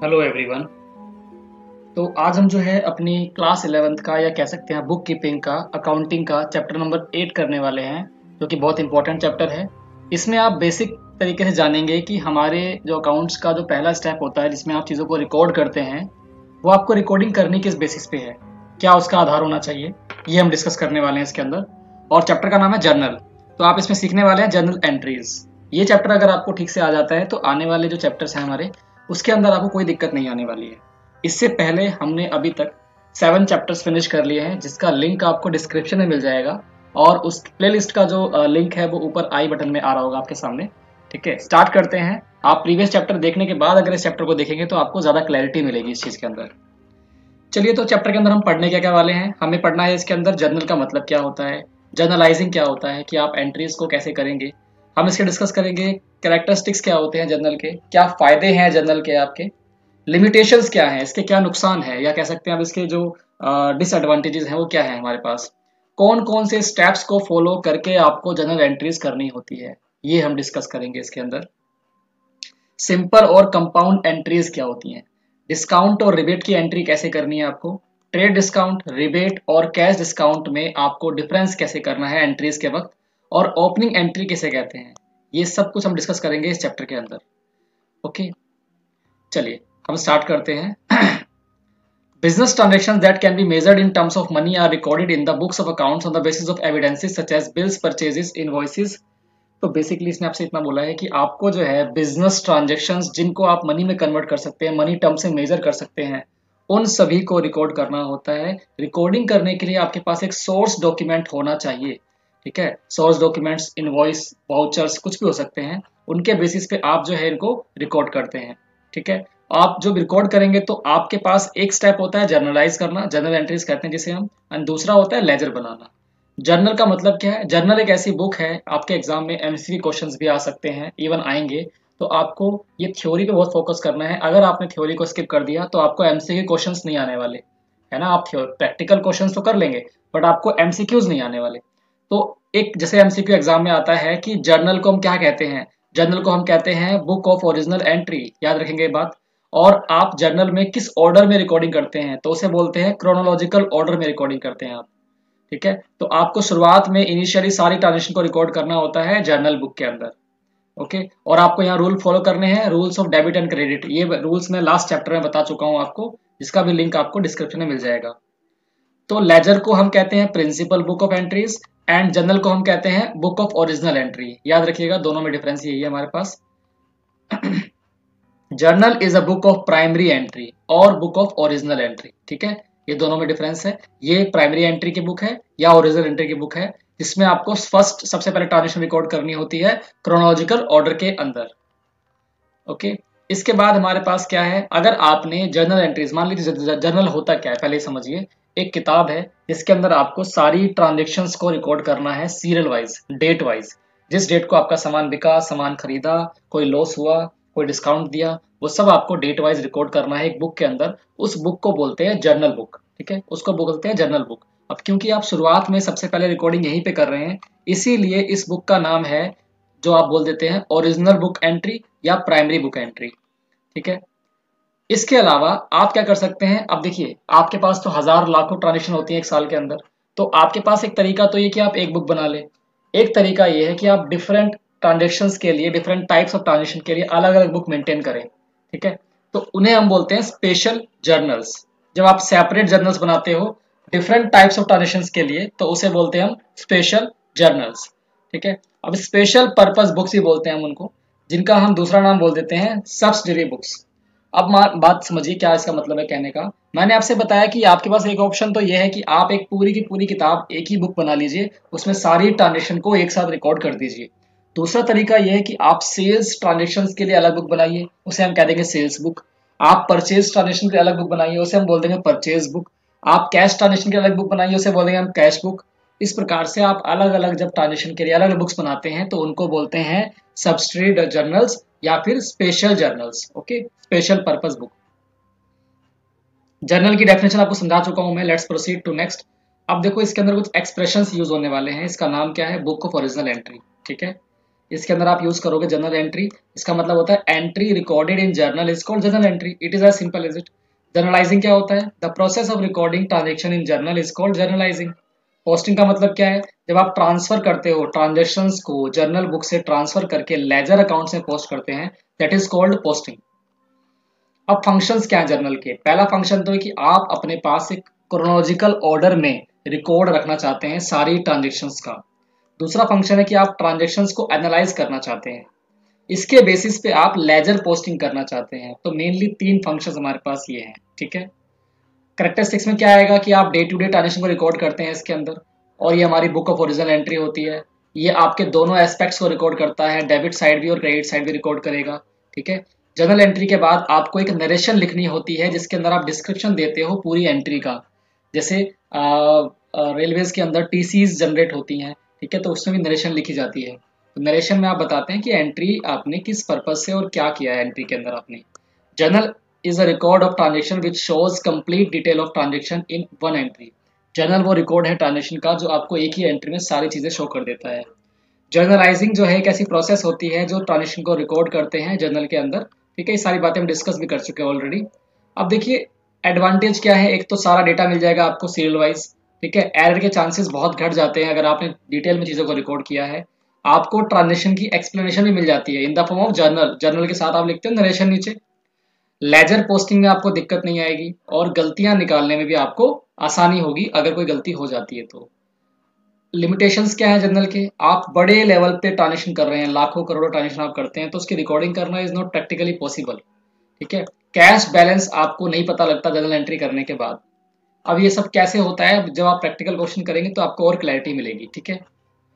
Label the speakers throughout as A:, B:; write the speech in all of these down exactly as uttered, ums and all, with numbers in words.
A: Hello everyone. तो आज हम जो है अपनी क्लास इलेवेंथ का या कह सकते हैं बुक कीपिंग का अकाउंटिंग का चैप्टर नंबर एट करने वाले हैं, जो कि बहुत इंपॉर्टेंट चैप्टर है। इसमें आप बेसिक तरीके से जानेंगे कि हमारे जो अकाउंट्स का जो पहला स्टेप होता है जिसमें आप चीज़ों को रिकॉर्ड करते हैं, वो आपको रिकॉर्डिंग करनी किस बेसिस पे है, क्या उसका आधार होना चाहिए, ये हम डिस्कस करने वाले हैं इसके अंदर। और चैप्टर का नाम है जर्नल। तो आप इसमें सीखने वाले हैं जर्नल एंट्रीज। ये चैप्टर अगर आपको ठीक से आ जाता है तो आने वाले जो चैप्टर्स हैं हमारे, उसके अंदर आपको कोई दिक्कत नहीं आने वाली है। इससे पहले हमने अभी तक सेवन चैप्टर्स फिनिश कर लिए हैं, जिसका लिंक आपको डिस्क्रिप्शन में मिल जाएगा और उस प्लेलिस्ट का जो लिंक है वो ऊपर आई बटन में आ रहा होगा आपके सामने। ठीक है, स्टार्ट करते हैं। आप प्रीवियस चैप्टर देखने के बाद अगर इस चैप्टर को देखेंगे तो आपको ज्यादा क्लैरिटी मिलेगी इस चीज के अंदर। चलिए, तो चैप्टर के अंदर हम पढ़ने क्या क्या वाले हैं। हमें पढ़ना है इसके अंदर जर्नल का मतलब क्या होता है, जर्नलाइजिंग क्या होता है, कि आप एंट्रीज को कैसे करेंगे। हम इसके डिस्कस करेंगे कैरेक्टरिस्टिक्स क्या होते हैं जर्नल के, क्या फायदे हैं जर्नल के, आपके लिमिटेशंस क्या हैं, इसके क्या नुकसान है, या कह सकते हैं अब इसके जो डिसएडवांटेजेस हैं वो क्या है हमारे पास, कौन कौन से स्टेप्स को फॉलो करके आपको जर्नल एंट्रीज करनी होती है, ये हम डिस्कस करेंगे इसके अंदर। सिंपल और कंपाउंड एंट्रीज क्या होती हैं, डिस्काउंट और रिबेट की एंट्री कैसे करनी है आपको, ट्रेड डिस्काउंट, रिबेट और कैश डिस्काउंट में आपको डिफरेंस कैसे करना है एंट्रीज के वक्त, और ओपनिंग एंट्री किसे कहते हैं, ये सब कुछ हम डिस्कस करेंगे इस चैप्टर के अंदर। ओके, चलिए हम स्टार्ट करते हैं। Business transactions that can be measured in terms of money are recorded in the books of accounts on the basis of evidences such as bills, purchases, invoices। तो basically इसने आपसे इतना बोला है कि आपको जो है बिजनेस ट्रांजेक्शन्स जिनको आप मनी में कन्वर्ट कर सकते हैं, मनी टर्म से मेजर कर सकते हैं, उन सभी को रिकॉर्ड करना होता है। रिकॉर्डिंग करने के लिए आपके पास एक सोर्स डॉक्यूमेंट होना चाहिए। ठीक है, सोर्स डॉक्यूमेंट्स, इनवॉइस, वाउचर्स कुछ भी हो सकते हैं, उनके बेसिस पे आप जो है इनको रिकॉर्ड करते हैं। ठीक है, आप जो रिकॉर्ड करेंगे तो आपके पास एक स्टेप होता है जर्नलाइज करना, जर्नल एंट्रीज कहते हैं जिसे हम, और दूसरा होता है लेजर बनाना। जर्नल का मतलब क्या है, जर्नल एक ऐसी बुक है, आपके एग्जाम में एमसीक्यू क्वेश्चंस भी आ सकते हैं, इवन आएंगे। तो आपको ये थ्योरी पे बहुत फोकस करना है। अगर आपने थ्योरी को स्किप कर दिया तो आपको एमसीक्यू क्वेश्चंस नहीं आने वाले, है ना। आप प्रैक्टिकल क्वेश्चंस तो कर लेंगे बट आपको एमसीक्यूज नहीं आने वाले। तो एक जैसे एमसीक्यू एग्जाम में आता है कि जर्नल को हम क्या कहते हैं, जर्नल को हम कहते हैं बुक ऑफ ओरिजिनल एंट्री, याद रखेंगे ये बात। और आप जर्नल में किस ऑर्डर में रिकॉर्डिंग करते हैं, तो उसे बोलते हैं क्रोनोलॉजिकल ऑर्डर में रिकॉर्डिंग करते हैं आप। ठीक है, तो आपको शुरुआत में इनिशियली सारी ट्रांजेक्शन को रिकॉर्ड करना होता है जर्नल बुक के अंदर। ओके, और आपको यहाँ रूल फॉलो करने हैं, rules of debit and credit. ये रूल्स मैं लास्ट चैप्टर में बता चुका हूँ आपको, जिसका भी लिंक आपको डिस्क्रिप्शन में मिल जाएगा। तो लेजर को हम कहते हैं principal book of entries, and journal को हम कहते हैं बुक ऑफ ओरिजिनल एंट्री। याद रखिएगा, दोनों में डिफरेंस यही है हमारे पास। Journal is a book of primary entry और बुक ऑफ ओरिजिनल एंट्री। ठीक है, ये दोनों में डिफरेंस है। ये प्राइमरी एंट्री की बुक है या ओरिजिनल एंट्री की बुक है, जिसमें आपको फर्स्ट सबसे पहले ट्रांजेक्शन रिकॉर्ड करनी होती है क्रोनोलॉजिकल ऑर्डर के अंदर। ओके, इसके बाद हमारे पास क्या है, अगर आपने जर्नल एंट्रीज, मान लीजिए जर्नल होता क्या है पहले समझिए। एक किताब है जिसके अंदर आपको सारी ट्रांजेक्शन्स को रिकॉर्ड करना है सीरियल वाइज, डेट वाइज। जिस डेट को आपका सामान बिका, सामान खरीदा, कोई लॉस हुआ, कोई डिस्काउंट दिया, वो सब आपको डेट वाइज रिकॉर्ड करना है एक बुक के अंदर। उस बुक को बोलते हैं जर्नल बुक। ठीक है, उसको बोलते हैं जर्नल बुक। अब क्योंकि आप शुरुआत में सबसे पहले रिकॉर्डिंग यहीं पे कर रहे हैं, इसीलिए इस बुक का नाम है, जो आप बोल देते हैं ओरिजिनल बुक एंट्री या प्राइमरी बुक एंट्री। ठीक है, इसके अलावा आप क्या कर सकते हैं, अब देखिए आपके पास तो हजार लाखों ट्रांजेक्शन होती है एक साल के अंदर। तो आपके पास एक तरीका तो ये कि आप एक बुक बना ले, एक तरीका ये है कि आप डिफरेंट ट्रांजेक्शन्स के लिए, डिफरेंट टाइप्स ऑफ ट्रांजेक्शन के लिए अलग अलग बुक मेंटेन करें। ठीक है, तो उन्हें हम बोलते हैं स्पेशल जर्नल्स। जब आप सेपरेट जर्नल्स बनाते हो डिफरेंट टाइप्स ऑफ ट्रांजेक्शन्स के लिए, तो उसे बोलते हैं हम स्पेशल जर्नल्स। ठीक है, अब स्पेशल पर्पस बुक्स ही बोलते हैं हम उनको, जिनका हम दूसरा नाम बोल देते हैं सब्सिडियरी बुक्स। अब बात समझिए क्या इसका मतलब है कहने का। मैंने आपसे बताया कि आपके पास एक ऑप्शन तो यह है कि आप एक पूरी की पूरी किताब, एक ही बुक बना लीजिए, उसमें सारी ट्रांजेक्शन को एक साथ रिकॉर्ड कर दीजिए। दूसरा तरीका यह है कि आप सेल्स ट्रांजेक्शन्स के लिए अलग बुक बनाइए, उसे हम कह देंगे सेल्स बुक। आप परचेज ट्रांजेक्शन के लिए अलग बुक बनाइए, उसे हम बोल देंगे परचेज बुक। आप कैश ट्रांजेक्शन के लिए अलग बुक बनाइए, उसे बोल देंगे हम कैश बुक। इस प्रकार से आप अलग अलग जब ट्रांजेक्शन के लिए अलग अलग बुक्स बनाते हैं तो उनको बोलते हैं सब्सिडियरी जर्नल्स या फिर special journals. Okay, special purpose book. Journal की डेफिनेशन आपको समझा चुका हूं मैं, लेट्स प्रोसीड टू नेक्स्ट। अब देखो इसके अंदर कुछ एक्सप्रेशंस यूज होने वाले हैं। इसका नाम क्या है, बुक ऑफ ओरिजिनल एंट्री। ठीक है, इसके अंदर आप यूज करोगे जर्नल एंट्री। इसका मतलब होता है entry recorded in journal is called journal entry. It is as simple as it. Journalising क्या होता है? The process of recording transaction in journal is called journalising. Posting का मतलब क्या है? जब आप ट्रांसफर करते हो ट्रांजेक्शंस को जर्नल बुक से ट्रांसफर करके लेजर अकाउंट में पोस्ट करते हैं, दैट इज कॉल्ड पोस्टिंग। अब फंक्शंस क्या है जर्नल के? पहला फंक्शन तो है कि आप अपने पास एक क्रोनोलॉजिकल ऑर्डर में रिकॉर्ड रखना चाहते हैं सारी ट्रांजेक्शन्स का। दूसरा फंक्शन है कि आप ट्रांजेक्शन्स को एनालाइज करना चाहते हैं, इसके बेसिस पे आप लेजर पोस्टिंग करना चाहते हैं। तो मेनली तीन फंक्शंस हमारे पास ये हैं, ठीक है। करेक्टरिस्टिक्स में क्या आएगा कि आप डे टू डे ट्रांजेक्शन को रिकॉर्ड करते हैं इसके अंदर, और ये हमारी बुक ऑफ ओरिजिनल एंट्री होती है। ये आपके दोनों एस्पेक्ट्स को रिकॉर्ड करता है, डेबिट साइड भी और क्रेडिट साइड भी रिकॉर्ड करेगा, ठीक है। जर्नल एंट्री के बाद आपको एक नरेशन लिखनी होती है जिसके अंदर आप डिस्क्रिप्शन देते हो पूरी एंट्री का। जैसे रेलवेज के अंदर टीसीज जनरेट होती हैं, ठीक है, तो उसमें भी नरेशन लिखी जाती है। तो नरेशन में आप बताते हैं कि एंट्री आपने किस पर्पज से और क्या किया है एंट्री के अंदर आपने। Journal is a record of transaction which shows complete detail of transaction in one entry। Journal वो रिकॉर्ड है ट्रांजेक्शन का जो आपको एक ही एंट्री में सारी चीजें शो कर देता है। जर्नलाइजिंग जो है एक ऐसी प्रोसेस होती है जो ट्रांजेक्शन को रिकॉर्ड करते हैं जर्नल के अंदर, ठीक है। ये सारी बातें हम डिस्कस भी कर चुके हैं ऑलरेडी। अब देखिए एडवांटेज क्या है, एक तो सारा डेटा मिल जाएगा आपको सीरियल वाइज, ठीक है। एरर के चांसेस बहुत घट जाते हैं अगर आपने डिटेल में चीजों को रिकॉर्ड किया है। आपको ट्रांजेक्शन की एक्सप्लेनेशन भी मिल जाती है in the form of journal. Journal के साथ आप लिखते हो नरेशन नीचे। लेजर पोस्टिंग में आपको दिक्कत नहीं आएगी और गलतियां निकालने में भी आपको आसानी होगी अगर कोई गलती हो जाती है तो। लिमिटेशंस क्या है जर्नल के? आप बड़े लेवल पे ट्रांजेक्शन कर रहे हैं, लाखों करोड़ों ट्रांजेक्शन आप करते हैं, तो उसकी रिकॉर्डिंग करना इज नॉट प्रैक्टिकली पॉसिबल, ठीक है। कैश बैलेंस आपको नहीं पता लगता जर्नल एंट्री करने के बाद। अब ये सब कैसे होता है, जब आप प्रैक्टिकल क्वेश्चन करेंगे तो आपको और क्लैरिटी मिलेगी, ठीक है।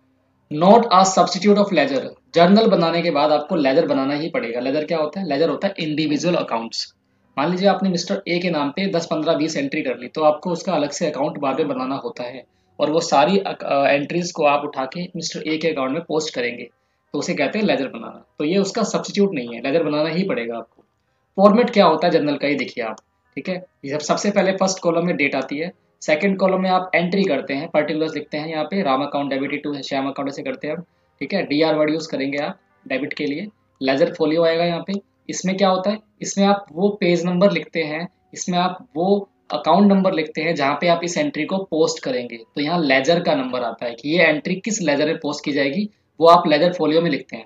A: Not a substitute of ledger. Journal बनाने के बाद आपको लेजर बनाना ही पड़ेगा। लेजर क्या होता है? लेजर होता है इंडिविजुअल अकाउंट्स। मान लीजिए आपने मिस्टर ए के नाम पे दस पंद्रह बीस एंट्री कर ली, तो आपको उसका अलग से अकाउंट बाद में बनाना होता है और वो सारी एंट्रीज को आप उठा के मिस्टर ए के अकाउंट में पोस्ट करेंगे, तो उसे कहते हैं लेजर बनाना। तो ये उसका सब्सटीट्यूट नहीं है, लेजर बनाना ही पड़ेगा आपको। फॉर्मेट क्या होता है जर्नल का, ये देखिए आप, ठीक है। ये सबसे पहले फर्स्ट कॉलम में डेट आती है, सेकंड कॉलम में आप एंट्री करते हैं, पर्टिकुलर्स लिखते हैं यहाँ पे, Ram account debited to Shyam account ऐसे करते हैं हम, ठीक है। डी आर वर्ड यूज करेंगे आप डेबिट के लिए। लेजर फोलियो आएगा यहाँ पे। इसमें क्या होता है, इसमें आप वो पेज नंबर लिखते हैं, इसमें आप वो अकाउंट नंबर लिखते हैं जहाँ पे आप इस एंट्री को पोस्ट करेंगे। तो यहाँ लेजर का नंबर आता है कि ये एंट्री किस लेजर में पोस्ट की जाएगी, वो आप लेजर फोलियो में लिखते हैं।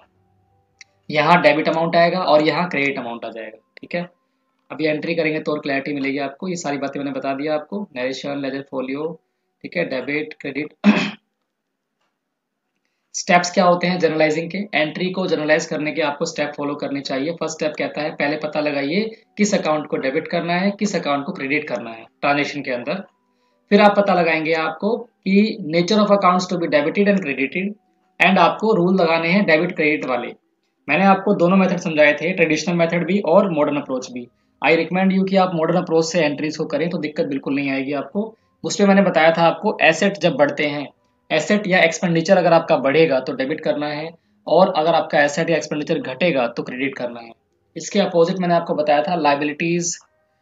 A: यहाँ डेबिट अमाउंट आएगा और यहाँ क्रेडिट अमाउंट आ जाएगा, ठीक है। अब ये एंट्री करेंगे तो और क्लैरिटी मिलेगी आपको। ये सारी बातें मैंने बता दिया आपको, नरेशन, लेजर फोलियो, ठीक है, डेबिट, क्रेडिट। स्टेप्स क्या होते हैं जर्नलाइजिंग के? एंट्री को जर्नलाइज करने के आपको स्टेप फॉलो करने चाहिए। फर्स्ट स्टेप कहता है पहले पता लगाइए किस अकाउंट को डेबिट करना है, किस अकाउंट को क्रेडिट करना है ट्रांजेक्शन के अंदर। फिर आप पता लगाएंगे आपको कि nature of accounts to be debited and credited, and आपको रूल लगाने हैं डेबिट क्रेडिट वाले। मैंने आपको दोनों मेथड समझाए थे, ट्रेडिशनल मेथड भी और मॉडर्न अप्रोच भी। आई रिकमेंड यू कि आप मॉडर्न अप्रोच से एंट्रीज को करें तो दिक्कत बिल्कुल नहीं आएगी आपको। उसमें मैंने बताया था आपको एसेट जब बढ़ते हैं, एसेट या एक्सपेंडिचर अगर आपका बढ़ेगा तो डेबिट करना है, और अगर आपका एसेट या एक्सपेंडिचर घटेगा तो क्रेडिट करना है। इसके अपोजिट मैंने आपको बताया था लाइबिलिटीज,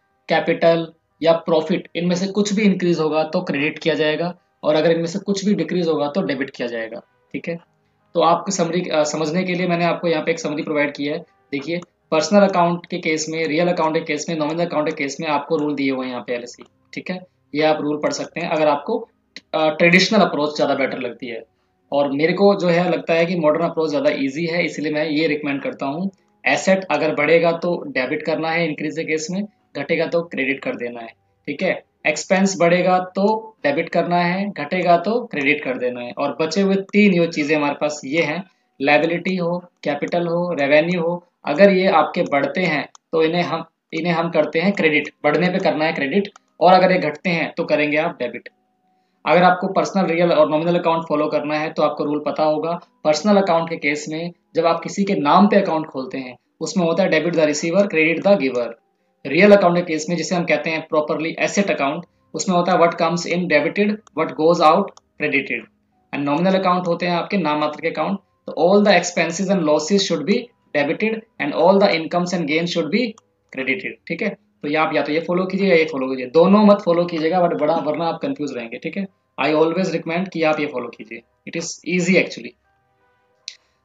A: कैपिटल या प्रॉफिट, इनमें से कुछ भी इंक्रीज होगा तो क्रेडिट किया जाएगा, और अगर इनमें से कुछ भी डिक्रीज होगा तो डेबिट किया जाएगा, ठीक है। तो आपको समरी समझने के लिए मैंने आपको यहाँ पे एक समरी प्रोवाइड किया है। देखिए पर्सनल अकाउंट के केस में, रियल अकाउंट के केस में, नॉमिनल अकाउंट के केस में आपको रूल दिए हुए हैं यहाँ पे एलसी, ठीक है। ये आप रूल पढ़ सकते हैं अगर आपको ट्रेडिशनल अप्रोच ज़्यादा बेटर लगती है। और मेरे को जो है लगता है कि मॉडर्न अप्रोच ज़्यादा ईजी है, इसलिए मैं ये रिकमेंड करता हूँ। एसेट अगर बढ़ेगा तो डेबिट करना है इंक्रीज के केस में, घटेगा तो क्रेडिट कर देना है, ठीक है। एक्सपेंस बढ़ेगा तो डेबिट करना है, घटेगा तो क्रेडिट कर देना है। और बचे हुए तीन जो चीजें हमारे पास ये हैं, लायबिलिटी हो, कैपिटल हो, रेवेन्यू हो, अगर ये आपके बढ़ते हैं तो इन्हें हम इन्हें हम करते हैं क्रेडिट, बढ़ने पे करना है क्रेडिट, और अगर ये घटते हैं तो करेंगे आप डेबिट। अगर आपको पर्सनल, रियल और नॉमिनल अकाउंट फॉलो करना है तो आपको रूल पता होगा। पर्सनल अकाउंट के केस में जब आप किसी के नाम पे अकाउंट खोलते हैं उसमें होता है debit the receiver, credit the giver. Real account के केस में जिसे हम कहते हैं प्रॉपरली एसेट अकाउंट, उसमें होता है what comes in debited, what goes out credited. And nominal account होते हैं आपके नाम मात्र के अकाउंट, तो all the expenses and losses should be debited and all the incomes and gain should be credited, ठीक है। तो ये आप या तो ये फॉलो कीजिए या ये फॉलो कीजिए, दोनों मत फॉलो कीजिएगा बट बड़ा वरना आप कंफ्यूज रहेंगे, ठीक है। आई ऑलवेज रिकमेंड कि आप ये फॉलो कीजिए, इट इज ईजी एक्चुअली।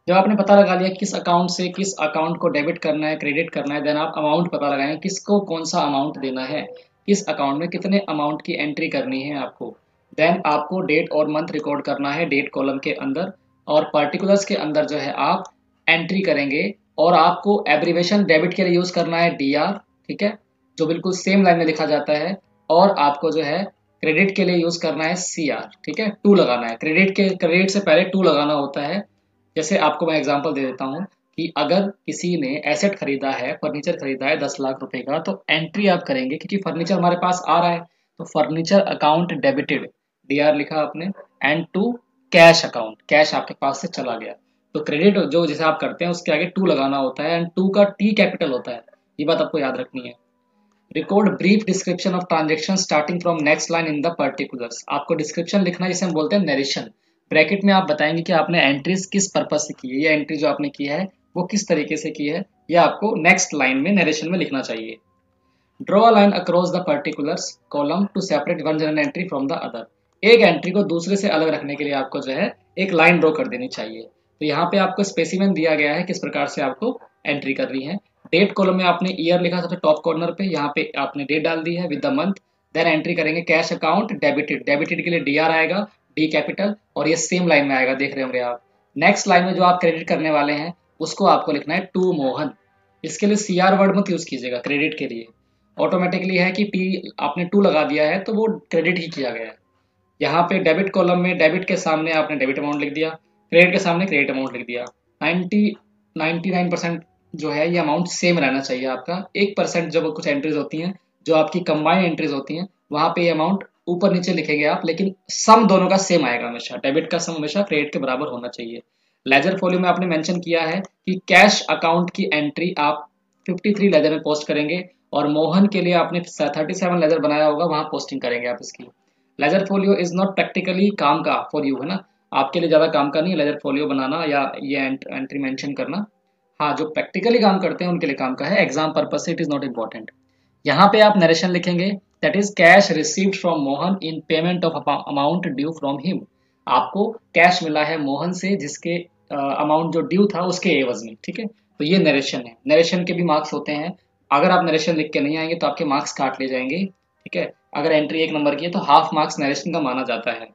A: जब आपने पता लगा लिया किस अकाउंट से किस अकाउंट को डेबिट करना है, क्रेडिट करना है, देन आप अमाउंट पता लगाएंगे किसको कौन सा अमाउंट देना है, किस अकाउंट में कितने अमाउंट की एंट्री करनी है आपको। देन आपको डेट और मंथ रिकॉर्ड करना है डेट कॉलम के अंदर, और पर्टिकुलर्स के अंदर जो है आप एंट्री करेंगे। और आपको एब्रीवेशन डेबिट के लिए यूज करना है डी आर, ठीक है, जो बिल्कुल सेम लाइन में लिखा जाता है। और आपको जो है क्रेडिट के लिए यूज करना है सी आर, ठीक है, टू लगाना है। क्रेडिट के क्रेडिट से पहले टू लगाना होता है। जैसे आपको मैं एग्जांपल दे देता हूँ कि अगर किसी ने एसेट खरीदा है, फर्नीचर खरीदा है दस लाख रुपए का, तो एंट्री आप करेंगे क्योंकि फर्नीचर हमारे पास आ रहा है, तो furniture account debited, D R लिखा आपने, and to cash account, cash आपके पास से चला गया। तो क्रेडिट जो जैसे आप करते हैं उसके आगे टू लगाना होता है, एंड टू का टी कैपिटल होता है, ये बात आपको याद रखनी है। Record brief description of transaction starting from next line in the particulars, आपको डिस्क्रिप्शन लिखना है जिसे हम बोलते हैं नरेशन। ब्रैकेट में आप बताएंगे कि आपने एंट्रीज किस पर्पज से की है, या एंट्री जो आपने की है वो किस तरीके से की है, या आपको नेक्स्ट लाइन में नरेशन में लिखना चाहिए। Draw a line across the particulars column to separate one journal entry from the other, एक एंट्री को दूसरे से अलग रखने के लिए आपको जो है एक लाइन ड्रॉ कर देनी चाहिए। तो यहाँ पे आपको स्पेसिमेन दिया गया है किस प्रकार से आपको एंट्री करनी है। डेट कॉलम में आपने ईयर लिखा सबसे टॉप कॉर्नर पे, यहाँ पे आपने डेट डाल दी है with the month. Then entry करेंगे कैश अकाउंट डेबिटेड, डेबिटेड के लिए डी आर आएगा, डी कैपिटल, और ये सेम लाइन में आएगा, देख रहे होंगे आप। नेक्स्ट लाइन में जो आप क्रेडिट करने वाले हैं उसको आपको लिखना है टू मोहन, इसके लिए सी आर वर्ड मत यूज कीजिएगा क्रेडिट के लिए, ऑटोमेटिकली है कि टी आपने टू लगा दिया है तो वो क्रेडिट ही किया गया है। यहाँ पे डेबिट कॉलम में डेबिट के सामने आपने डेबिट अमाउंट लिख दिया, क्रेडिट के सामने क्रेडिट अमाउंट लिख दिया। नाइन्टी नाइन्टी नाइन परसेंट जो है ये अमाउंट सेम रहना चाहिए आपका। एक परसेंट जब कुछ एंट्रीज होती हैं जो आपकी कंबाइंड एंट्रीज होती हैं वहां पे ये अमाउंट ऊपर नीचे लिखेंगे आप, लेकिन सम दोनों का सेम आएगा हमेशा, डेबिट का सम हमेशा क्रेडिट के बराबर होना चाहिए। लेजर फोलियो में आपने मेंशन किया है कि कैश अकाउंट की एंट्री आप फिफ्टी थ्री लेजर में पोस्ट करेंगे, और मोहन के लिए आपने थर्टी सेवन लेजर बनाया होगा वहां पोस्टिंग करेंगे आप इसकी। Ledger folio is not practically काम का फॉर यू, है ना, आपके लिए ज्यादा काम का नहीं है लेजर फोलियो बनाना या ये एंट्री मेंशन करना। हाँ, जो प्रैक्टिकली काम करते हैं उनके लिए काम का है, एग्जाम पर्पज से इट इज नॉट इम्पोर्टेंट। यहाँ पे आप नरेशन लिखेंगे, that is cash received from Mohan in payment of amount due from him, आपको कैश मिला है मोहन से जिसके अमाउंट uh, जो ड्यू था उसके एवज में, ठीक है। तो ये नरेशन है, नरेशन के भी मार्क्स होते हैं, अगर आप नरेशन लिख के नहीं आएंगे तो आपके मार्क्स काट ले जाएंगे, ठीक है। अगर एंट्री एक नंबर की है तो हाफ मार्क्स नरेशन का माना जाता है।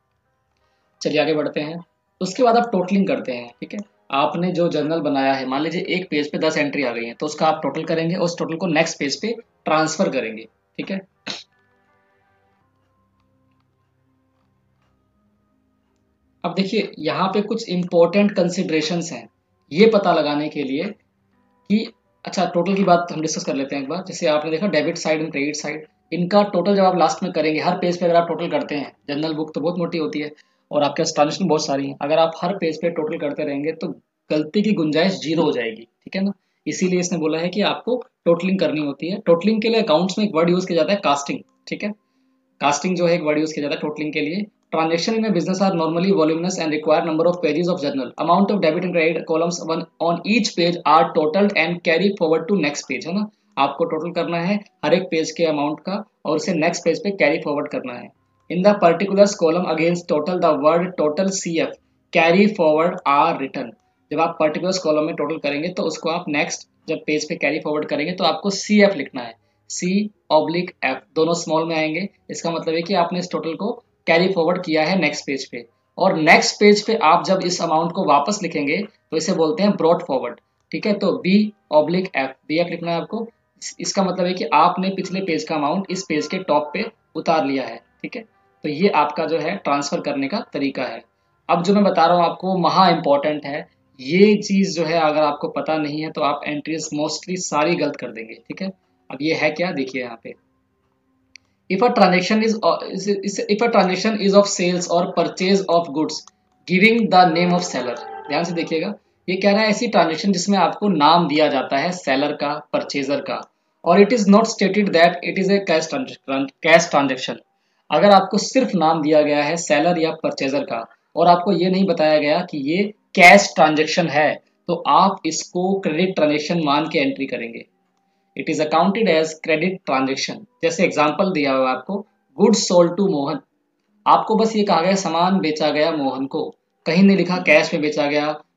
A: चलिए आगे बढ़ते हैं। उसके बाद आप टोटलिंग करते हैं, ठीक है। आपने जो जर्नल बनाया है, मान लीजिए एक पेज पे दस एंट्री आ गई है, तो उसका आप टोटल करेंगे और उस टोटल को नेक्स्ट पेज पे ट्रांसफर करेंगे, ठीक है। अब देखिए यहाँ पे कुछ इंपॉर्टेंट कंसिडरेशंस हैं ये पता लगाने के लिए कि अच्छा, टोटल की बात हम डिस्कस कर लेते हैं एक बार। जैसे आपने देखा debit side and credit side, इनका टोटल जब आप लास्ट में करेंगे, हर पेज पे अगर आप टोटल करते हैं, जनरल बुक तो बहुत मोटी होती है और आपके पास ट्रांजेक्शन बहुत सारी है, अगर आप हर पेज पे टोटल करते रहेंगे तो गलती की गुंजाइश जीरो हो जाएगी, ठीक है ना। इसीलिए इसने बोला है कि आपको टोटलिंग करनी होती है। टोटलिंग के लिए अकाउंट्स में एक वर्ड यूज किया जाता है कास्टिंग, ठीक है। कास्टिंग जो है एक वर्ड यूज किया जाता है टोटलिंग के लिए। Transaction in business are normally voluminous and require number of pages of journal, amount of debit and credit columns on each page are totalled and carry forward to next page, है ना। आपको total करना है हर एक page के amount का और उसे नेक्स्ट पेज पे कैरी फॉरवर्ड करना है। In the particulars column against total the word total C F carry forward or return, जब आप पर्टिकुलर्स कॉलम में टोटल करेंगे तो उसको आप नेक्स्ट जब पेज पे कैरी फॉरवर्ड करेंगे तो आपको सी एफ लिखना है, सी ऑब्लिक एफ, दोनों स्मॉल में आएंगे। इसका मतलब है कि आपने इस टोटल को कैरी फॉरवर्ड किया है नेक्स्ट पेज पे, और नेक्स्ट पेज पे आप जब इस अमाउंट को वापस लिखेंगे तो इसे बोलते हैं ब्रॉट फॉरवर्ड, ठीक है। तो B oblique F, B F लिखना है आपको। इसका मतलब है कि आपने पिछले पेज का अमाउंट इस पेज के टॉप पे उतार लिया है, ठीक है। तो ये आपका जो है ट्रांसफर करने का तरीका है। अब जो मैं बता रहा हूँ आपको महा इंपॉर्टेंट है, ये चीज जो है अगर आपको पता नहीं है तो आप एंट्रीज मोस्टली सारी गलत कर देंगे, ठीक है। अब ये है क्या, देखिए यहाँ पे, if a transaction is is- if a transaction is of sales or purchase of goods giving the name of seller, ध्यान से देखिएगा, ये कह रहा है ऐसी ट्रांजेक्शन जिसमें आपको नाम दिया जाता है सेलर का, परचेजर का, और it is not stated that it is a cash cash transaction. अगर आपको सिर्फ नाम दिया गया है सेलर या परचेजर का और आपको ये नहीं बताया गया कि ये कैश ट्रांजेक्शन है, तो आप इसको क्रेडिट ट्रांजेक्शन मान के एंट्री करेंगे। It is accounted as credit transaction. जैसे एग्जांपल दिया हुआ आपको, गुड्स सोल्ड टू मोहन, आपको बस ये कहा गया सामान बेचा गया मोहन को, कहीं नहीं लिखा कैश में बेचा गया,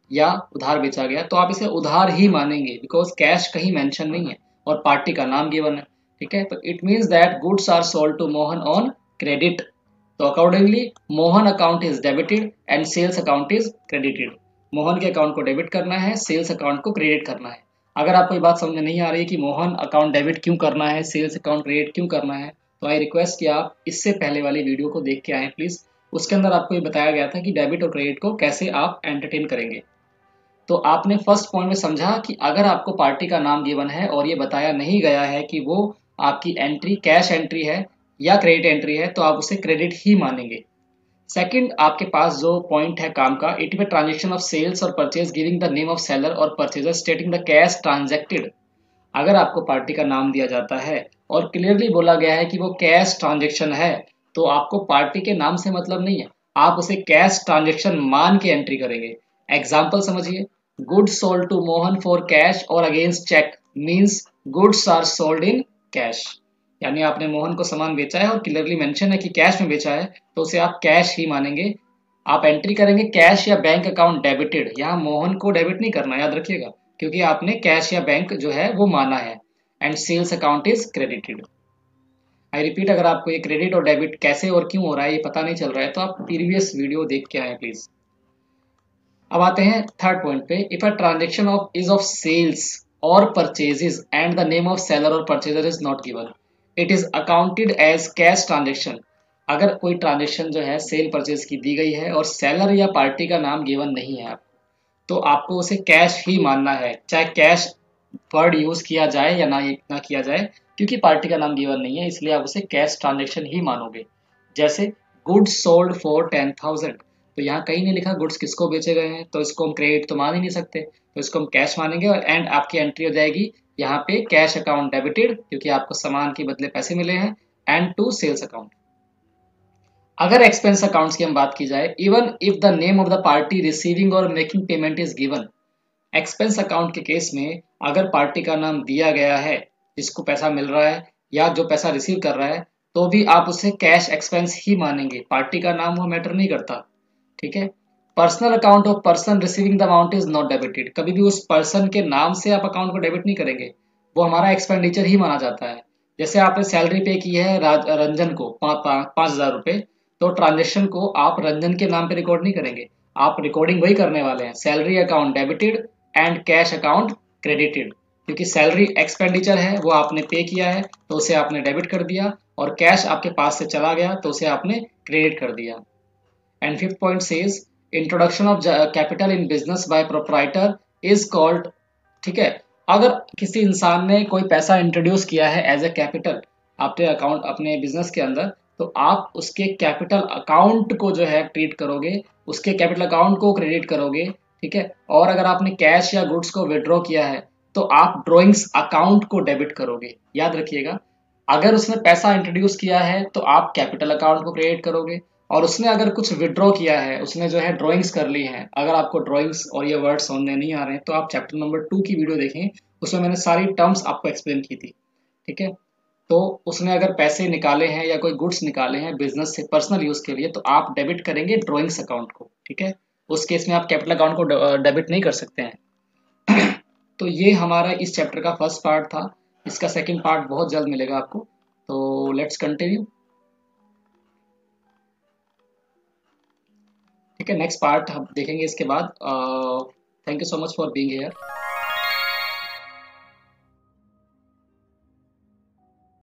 A: या उधार बेचा गया, तो आप इसे उधार ही मानेंगे बिकॉज कैश कहीं मेंशन नहीं है और पार्टी का नाम गिवन है। ठीक है, तो it means that goods are sold to Mohan on credit, तो accordingly Mohan account is debited and sales account is credited. Mohan के अकाउंट को डेबिट करना है, सेल्स अकाउंट को क्रेडिट करना है। अगर आपको ये बात समझ में नहीं आ रही है कि मोहन अकाउंट डेबिट क्यों करना है, सेल्स अकाउंट क्रेडिट क्यों करना है, तो आई रिक्वेस्ट कि आप इससे पहले वाली वीडियो को देख के आए प्लीज। उसके अंदर आपको ये बताया गया था कि डेबिट और क्रेडिट को कैसे आप एंटरटेन करेंगे। तो आपने फर्स्ट पॉइंट में समझा कि अगर आपको पार्टी का नाम गिवन है और ये बताया नहीं गया है कि वो आपकी एंट्री कैश एंट्री है या क्रेडिट एंट्री है, तो आप उसे क्रेडिट ही मानेंगे। सेकंड, आपके पास जो पॉइंट है काम का, इट में ट्रांजेक्शन ऑफ सेल्स और purchase giving the name of seller और purchaser stating the cash transacted. अगर आपको पार्टी का नाम दिया जाता है और क्लियरली बोला गया है कि वो कैश ट्रांजेक्शन है, तो आपको पार्टी के नाम से मतलब नहीं है, आप उसे कैश ट्रांजेक्शन मान के एंट्री करेंगे। एग्जाम्पल समझिए, goods sold to Mohan for cash और against cheque means goods are sold in cash. यानी आपने मोहन को सामान बेचा है और क्लियरली मेंशन है कि कैश में बेचा है, तो उसे आप कैश ही मानेंगे। आप एंट्री करेंगे कैश या बैंक अकाउंट डेबिटेड, यहाँ मोहन को डेबिट नहीं करना, याद रखिएगा, क्योंकि आपने कैश या बैंक जो है वो माना है। And sales account is credited. I repeat, अगर आपको ये क्रेडिट और डेबिट कैसे और क्यों हो रहा है ये पता नहीं चल रहा है, तो आप प्रीवियस वीडियो देख के आए प्लीज। अब आते हैं थर्ड पॉइंट पे, if a transaction of is of sales और purchases and the name of seller और purchaser is not given, it is accounted as cash transaction. अगर कोई ट्रांजेक्शन जो है सेल परचेज की दी गई है और सेलर या पार्टी का नाम गिवन नहीं है, तो आपको उसे कैश ही मानना है, चाहे कैश वर्ड यूज किया जाए या ना ना किया जाए, क्योंकि पार्टी का नाम गिवन नहीं है, इसलिए आप उसे कैश ट्रांजेक्शन ही मानोगे। जैसे goods sold for ten thousand, तो यहाँ कहीं नहीं लिखा गुड्स किसको बेचे गए हैं, तो इसको हम क्रेडिट तो मान ही नहीं सकते, तो इसको हम कैश मानेंगे और एंड आपकी एंट्री हो जाएगी यहाँ पे कैश अकाउंट डेबिटेड, क्योंकि आपको सामान के बदले पैसे मिले हैं, एंड टू सेल्स अकाउंट। अगर एक्सपेंस अकाउंट्स की हम बात की जाए, even if the name of the party receiving और making payment is given, expense account के केस में अगर पार्टी का नाम दिया गया है जिसको पैसा मिल रहा है या जो पैसा रिसीव कर रहा है, तो भी आप उसे कैश एक्सपेंस ही मानेंगे, पार्टी का नाम वो मैटर नहीं करता। ठीक है, personal account of person receiving the amount is not debited, कभी भी उस पर्सन के नाम से आप अकाउंट को डेबिट नहीं करेंगे, वो हमारा एक्सपेंडिचर ही माना जाता है। जैसे आपने सैलरी पे की है राज, रंजन को पांच हजार रुपए, तो ट्रांजेक्शन को आप रंजन के नाम पे रिकॉर्ड नहीं करेंगे, आप रिकॉर्डिंग वही करने वाले हैं, salary account debited and cash account credited, क्योंकि सैलरी एक्सपेंडिचर है वो आपने पे किया है तो उसे आपने डेबिट कर दिया, और कैश आपके पास से चला गया तो उसे आपने क्रेडिट कर दिया। And fifth point says introduction of capital in business by proprietor is called. ठीक है, अगर किसी इंसान ने कोई पैसा इंट्रोड्यूस किया है एज ए कैपिटल अपने अकाउंट अपने बिजनेस के अंदर, तो आप उसके कैपिटल अकाउंट को जो है ट्रीट करोगे, उसके कैपिटल अकाउंट को क्रेडिट करोगे। ठीक है, और अगर आपने कैश या गुड्स को विड्रॉ किया है तो आप ड्रॉइंग्स अकाउंट को डेबिट करोगे। याद रखिएगा, अगर उसने पैसा इंट्रोड्यूस किया है तो आप कैपिटल अकाउंट को क्रेडिट करोगे, और उसने अगर कुछ विड्रॉ किया है, उसने जो है ड्राइंग्स कर ली है, अगर आपको ड्राइंग्स और ये वर्ड समझ नहीं आ रहे हैं तो आप चैप्टर नंबर टू की वीडियो देखें, उसमें मैंने सारी टर्म्स आपको एक्सप्लेन की थी। ठीक है, तो उसने अगर पैसे निकाले हैं या कोई गुड्स निकाले हैं बिजनेस से पर्सनल यूज के लिए, तो आप डेबिट करेंगे ड्रॉइंग्स अकाउंट को। ठीक है, उस केस में आप कैपिटल अकाउंट को डेबिट नहीं कर सकते हैं। तो ये हमारा इस चैप्टर का फर्स्ट पार्ट था, इसका सेकंड पार्ट बहुत जल्द मिलेगा आपको, तो लेट्स कंटिन्यू। ठीक है, नेक्स्ट पार्ट हम देखेंगे इसके बाद। Thank you so much for being here.